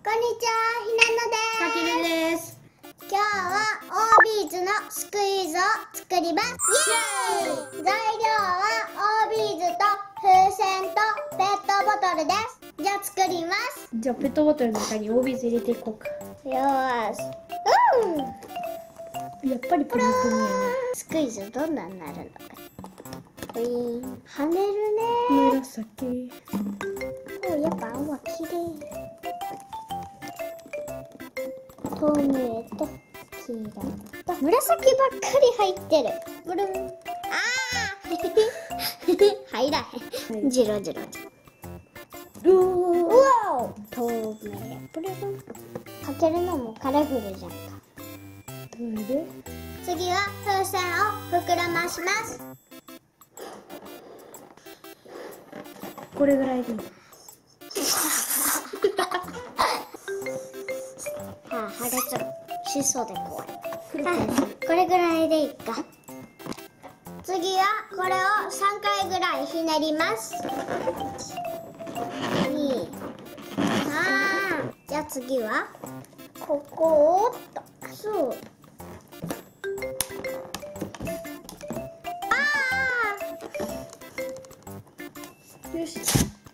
こんにちは、ひなのです。今日はオービーズのスクイーズを作ります。イエーイ！材料はオービーズと風船とペットボトルです。じゃあ作ります。 じゃあペットボトルの中にオービーズ入れていこうか。 よーし。 やっぱりプニプニやね。 スクイーズどんなになるのか。ウィーン。跳ねるね。 紫。 やっぱ青は綺麗。透明と黄色と紫ばっかり入ってる。ブルン。入らへん。ジロジロ。うわお。透明。ブルン。かけるのもカラフルじゃんか。 どれで？ 次は風船を膨らまします。 これぐらいでいい。 破裂しそうで怖い。これぐらいでいいか。次はこれを3回ぐらいひねります。じゃあ次はここをっとそうよし。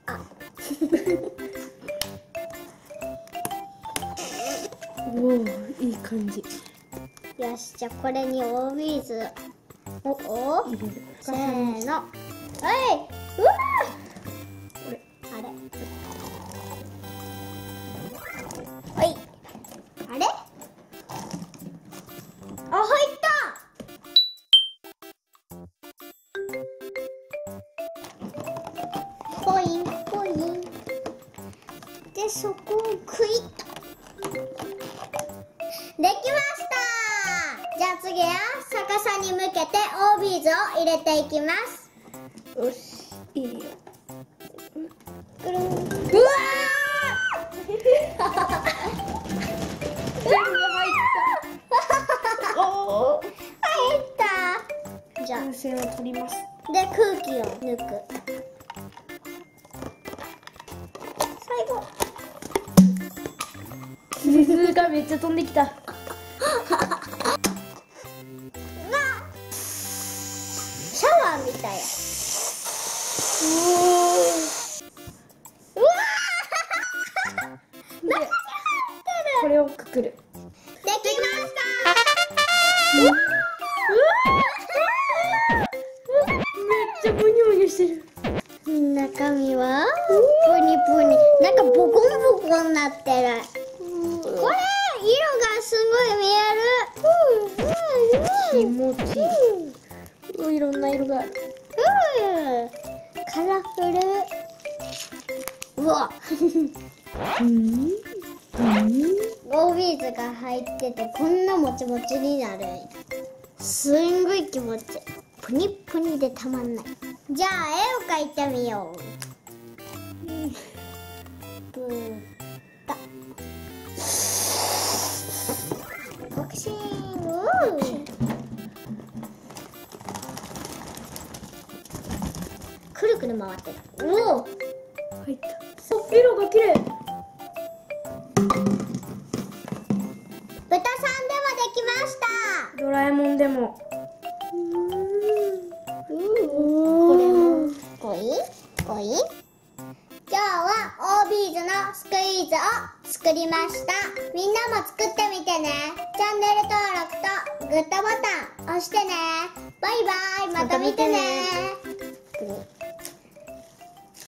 おお、いい感じ。 よし、じゃあこれにオービーズを入れる。 せーの。はい。うわこれ。 あれ。はい。あれ。あ、入った。ポインポイン。で、そこをクイッと。できました。じゃあ次は逆さに向けてオービーズを入れていきます。 よし、いいよ。 くるん。うわー全部入った。おお。 入った。じゃあ風船を取ります。 で空気を抜く。最後。 水がめっちゃ飛んできた。 シャワーみたいや。うわー中に入ってる。 これをくくる。 できました。 めっちゃブニュブニュしてる。 中身はプニプニ。なんかボコンボコンなってる。これ色がすごい見える。 気持ちいい。いろんな色がある。 カラフル。うわ。オービーズが入っててこんなもちもちになるんや。すんごい気持ちいい。プニプニでたまんない。じゃあ絵を描いてみよう。ブータボクシング。くるくる回ってる。おお。 入った。色が綺麗。 豚さんでもできました。 ドラえもんでも。 これもコインコイン。今日はオービーズのスクイーズを作りました。みんなも作ってみてね。チャンネル登録とグッドボタン押してね。バイバイ。また見てね。